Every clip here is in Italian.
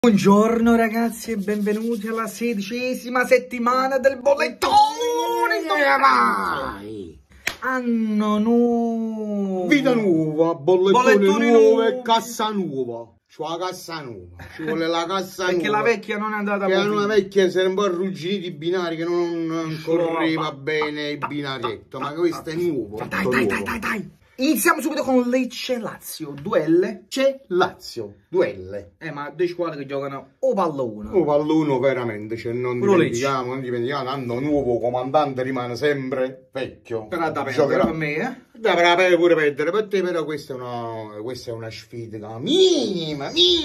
Buongiorno ragazzi e benvenuti alla 16ª settimana del bollettone. Anno nuovo, vita nuova, bollettone nuovo e cassa nuova. C'ho la cassa nuova, ci vuole la cassa nuova. Perché la vecchia non è andata bene. bene. La vecchia si era un po' arrugginiti i binari, che non correva bene il binarietto, ma questo è nuovo. Dai. Iniziamo subito con Lecce-Lazio, duelle. C'è Lazio, duelle. Ma due squadre che giocano o pallone. O pallone veramente, cioè non dimentichiamo, anno nuovo, comandante rimane sempre vecchio. Però da perdere per me, Dovrà pure perdere per te, però questa è una sfida minima.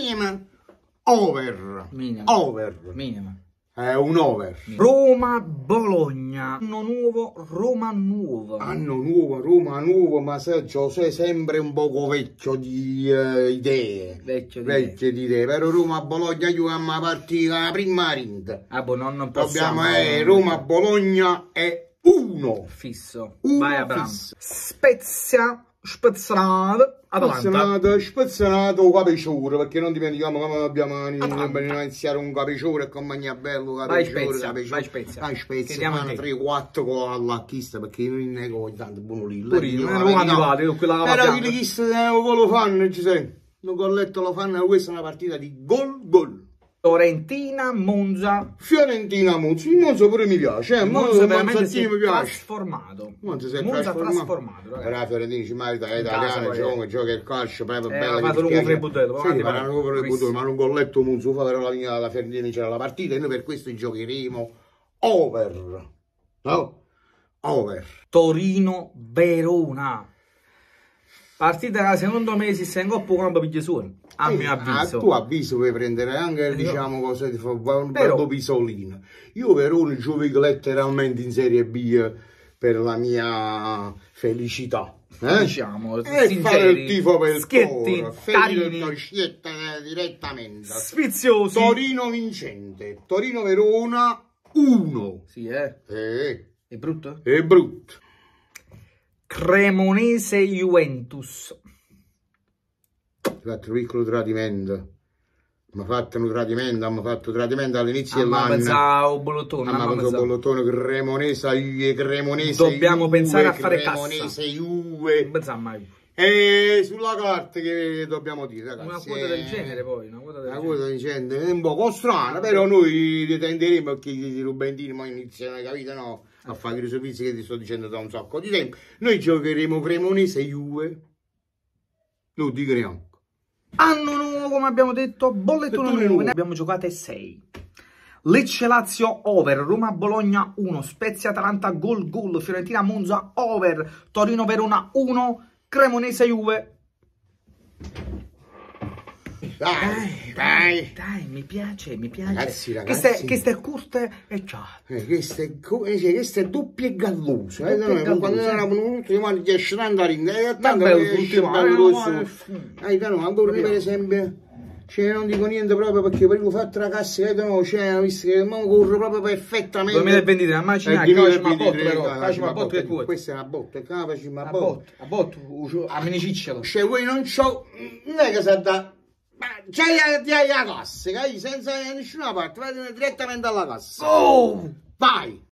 Over. Minima. È un over. Roma-Bologna. Anno nuovo, Roma nuovo. Anno nuovo, Roma nuovo, ma sei sempre un poco vecchio di idee. Vecchio di idee. Però Roma-Bologna giochiamo la partita prima rinda. Non possiamo. Roma-Bologna è uno. Fisso. Vai Abramo. Spezia. Atalanta. Spezionato capiciore, perché non dimentichiamo come dobbiamo iniziare un capiciore e compagnia bello. Vai Spezia. Vai Spezia. 3-4 con all'acchista, perché io non ne ho tanto buono lì. Però quelli che lo fanno, ci sei. Non colletto lo fanno, questa è una partita di gol. Fiorentina-Monza. Fiorentina-Monza, il Monza pure mi piace, Monza veramente si è mi piace. trasformato. Monza si è trasformato, ragazzi. però la Fiorentina ci merita, è italiano, gioca il calcio, proprio bella. Ha fatto lungo Frebutello, ma non colletto Monza, fa però la linea della Fiorentina c'era la partita e noi per questo giocheremo over. No? Over. Torino-Verona. Partita che secondo me si sta in coppa con un po' a mio avviso. A tuo avviso puoi prendere anche, diciamo, cose di un po' pisolino. Io Verona gioco letteralmente in Serie B per la mia felicità. Diciamo, sinceri, fare il tifo per schietti, Toro, carini, direttamente. Sfiziosi. Torino vincente. Torino-Verona 1. Sì, È brutto? È brutto. Cremonese-Juventus. Ho fatto un piccolo tradimento. Mi ha fatto tradimento all'inizio dell'anno. Pensavo bollettone. Cremonese. Dobbiamo pensare a fare Cremonese, cassa. Juve. Non pensavo mai. E sulla carta che dobbiamo dire, ragazzi. Una quota del genere poi. Una quota del genere. È un po' strana, però noi tenderemo che i rubentini ma iniziano, capito, no? A fare i servizi che ti sto dicendo da un sacco di tempo. Noi giocheremo Cremonese Juve. Lo dico. Anno nuovo, come abbiamo detto, bollettone nuovo. Ne abbiamo giocate 6. Lecce-Lazio over, Roma-Bologna 1, Spezia-Atalanta gol, Fiorentina-Monza over, Torino-Verona 1, Cremonese-Juve. Dai, mi piace. Ragazzi. Queste corte e ciao. Queste doppie gallose. Quando eravamo l'ultimo anno 10 anni a rinda. Ancora per esempio. Non dico niente proprio perché per il fatto la cassa visto che corre proprio perfettamente. 2023, ma ci questa è una botta, a botto, a menicicciolo. Voi non è che sa da. Ma c'è la cassa, senza nessuna parte, vai direttamente alla cassa. Oh! Vai!